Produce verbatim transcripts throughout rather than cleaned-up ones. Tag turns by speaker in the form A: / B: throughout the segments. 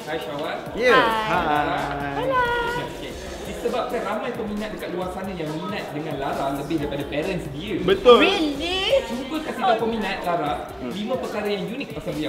A: Hai Syawal.
B: Ya. Yeah.
A: Hai. Okay. Disebabkan ramai peminat dekat luar sana yang minat dengan Lara lebih daripada parents dia.
B: Betul.
C: Really?
A: Cuba kasih tahu peminat Lara lima perkara yang unik pasal beliau.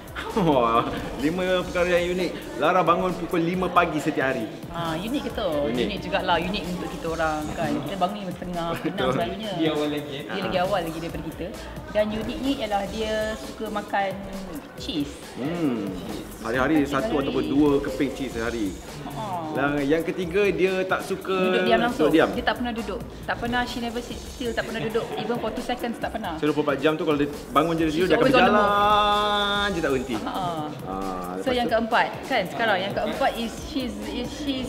B: Oh, lima perkara yang unik. Lara bangun pukul lima pagi setiap hari.
C: Ha, unik ke tu?
B: Unik.
C: Unik jugalah, unik untuk kita orang kan. Kita bangun lima setengah, enam selalunya.
A: Dia awal lagi eh.
C: Dia lagi awal lagi daripada kita. Dan unik ni ialah dia suka makan cheese.
B: Hmm. Hari-hari satu ataupun dua keping cheese sehari.
C: Oh.
B: Dan yang ketiga dia tak suka
C: Duduk diam langsung.
B: Duduk diam.
C: Dia tak pernah duduk. Tak pernah, she never sit still, tak pernah duduk. Even for two seconds tak pernah.
B: So dua puluh empat jam tu kalau dia bangun je
C: She's
B: dia akan
C: always on the
B: berjalan je tak berhenti.
C: Ha.
B: Ah,
C: So yang keempat kan sekarang yang keempat is she's is she's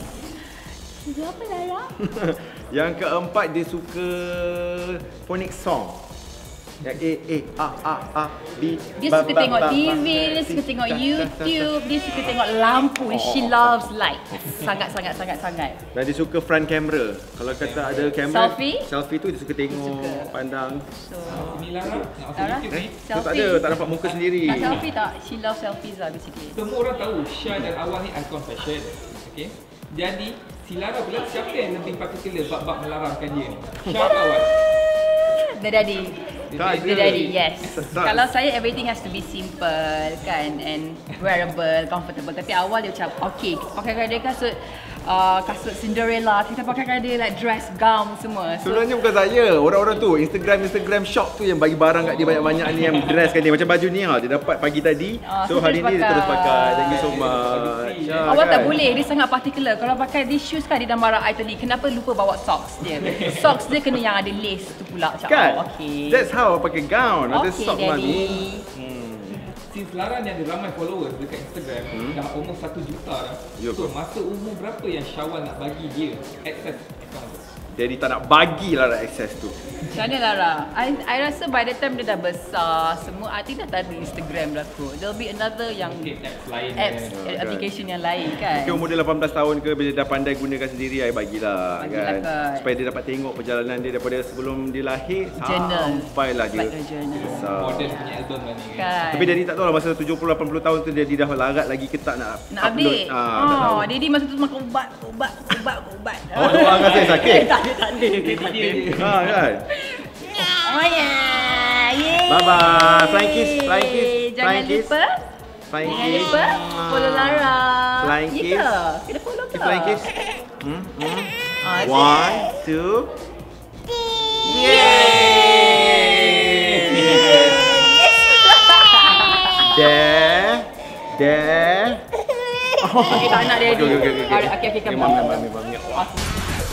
C: she's apa Lara?
B: Yang keempat dia suka phonic song. Yang A, A, A, A, A, B.
C: Dia
B: ba,
C: suka
B: ba,
C: tengok
B: ba,
C: T V,
B: ba,
C: dia suka
B: ti,
C: tengok
B: ta, ta, ta,
C: YouTube,
B: ta.
C: dia suka tengok lampu. She loves light. Sangat sangat sangat sangat.
B: Dan dia suka front camera. Kalau kata ada kamera
C: Selfie?
B: selfie tu dia suka tengok,
C: suka.
B: pandang.
C: So
A: Ni Lara nak masuk
C: Lara?
A: YouTube ni.
B: Tu tak ada, tak nampak muka sendiri.
C: Nak selfie tak? She loves selfies lah basically.
A: Semua orang tahu Syah dan Awal ni icon fashion. Okey. Jadi si Lara pula siapa yang lebih particular bab-bab melarangkan dia ni? Syah atau Awal?
C: The daddy.
B: Tak
C: The
B: ada.
C: daddy, yes.
B: Tak.
C: Kalau saya everything has to be simple kan and wearable, comfortable. Tapi awal dia macam okay, kita pakai dia kasut uh, kasut Cinderella, kita pakai dia like dress gown semua. So,
B: Sebenarnya bukan saya, orang-orang tu Instagram Instagram shop tu yang bagi barang kat dia banyak-banyak ni yang dresskan dia macam baju ni ha dia dapat pagi tadi.
C: Ah,
B: So
C: so
B: hari
C: terus
B: ni dia terus
C: pakai.
B: pakai. Thank you so much. Ya,
C: awal tak
B: kan?
C: boleh, dia sangat particular. Kalau pakai these shoes kan dia dah marah I tadi. Kenapa lupa bawa socks dia? Socks dia kena yang ada lace tu pula. Macam
B: Kan?
C: oh, okay.
B: That's how pakai gown. Ada
C: Okay,
B: socks lah
C: daddy.
B: ni. Hmm.
A: Since Lara ni ada ramai followers dekat Instagram,
B: Hmm.
A: dah almost satu juta dah.
B: Ya,
A: So
B: betul.
A: masa umur berapa yang Syawal nak bagi dia access account tu?
B: Jadi tak nak bagi Lara access tu.
C: Macam mana Lara? I, I rasa by the time dia dah besar, semua I think dah tak ada Instagram dah kot. There'll be another yang
A: Mungkin apps lain
C: apps,
A: kan.
B: kan.
C: application yang lain kan.
B: Mungkin umur dia lapan belas tahun ke, bila dah pandai gunakan sendiri, I bagilah
C: Bagilah
B: kan.
C: kot.
B: Supaya dia dapat tengok perjalanan dia daripada sebelum dia lahir
C: Journal.
B: sampailah dia
C: Like a journal.
B: besar.
A: Model punya album lah ni kan.
C: Kan.
B: Tapi Daddy tak tahu lah masa tujuh puluh lapan puluh tahun tu dia, dia dah larat lagi ke tak nak,
C: Nak update.
B: Ah, tak tahu.
C: Oh, Daddy masa tu makan ubat, ubat, ubat, ubat.
B: Awak doa dengan saya sakit?
C: tak ada, tak ada. Tak ada.
B: Ha kan.
C: Oh yeah. Yeay.
B: Bye bye. Flying kiss, flying kiss,
C: Jangan
B: flying kiss.
C: lupa.
B: Flying
C: Jangan
B: kiss.
C: lupa follow Lara.
B: Flying
C: Ya
B: kiss.
C: ke? Kena follow ke?
B: Kiss, flying kiss. Hmm, hmm.
C: Ah,
B: One, two. There, there.
C: Okay, tak nak Daddy.
B: Okay, okay, okay, okay.
C: Okay, okay, okay.
B: Okay, mami, mami, mami.
C: Awesome.